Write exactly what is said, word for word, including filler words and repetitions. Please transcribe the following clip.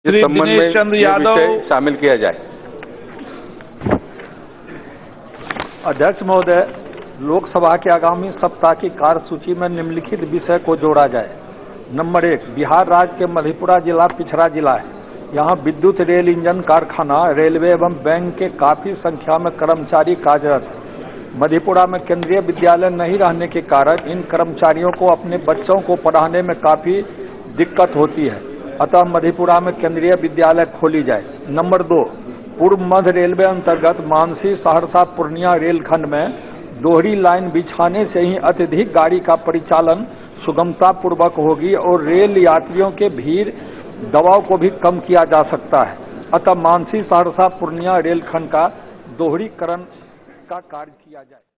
इस संबंध में चंद्र ये यादव विषय शामिल किया जाए। अध्यक्ष महोदय, लोकसभा के आगामी सप्ताह की कार्यसूची में निम्नलिखित विषय को जोड़ा जाए। नंबर एक, बिहार राज्य के मधेपुरा जिला पिछड़ा जिला है। यहाँ विद्युत रेल इंजन कारखाना, रेलवे एवं बैंक के काफी संख्या में कर्मचारी कार्यरत हैं। मधेपुरा में केंद्रीय विद्यालय नहीं रहने के कारण इन कर्मचारियों को अपने बच्चों को पढ़ाने में काफी दिक्कत होती है, अतः मधेपुरा में केंद्रीय विद्यालय खोली जाए। नंबर दो, पूर्व मध्य रेलवे अंतर्गत मानसी सहरसा पूर्णिया रेलखंड में दोहरी लाइन बिछाने से ही अत्यधिक गाड़ी का परिचालन सुगमता पूर्वक होगी और रेल यात्रियों के भीड़ दबाव को भी कम किया जा सकता है। अतः मानसी सहरसा पूर्णिया रेलखंड का दोहरीकरण का कार्य किया जाए।